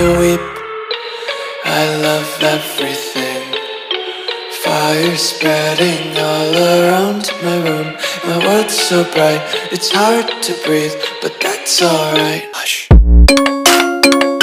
you weep. I love everything. Fire spreading all around my room. My world's so bright, it's hard to breathe, but that's alright. Hush.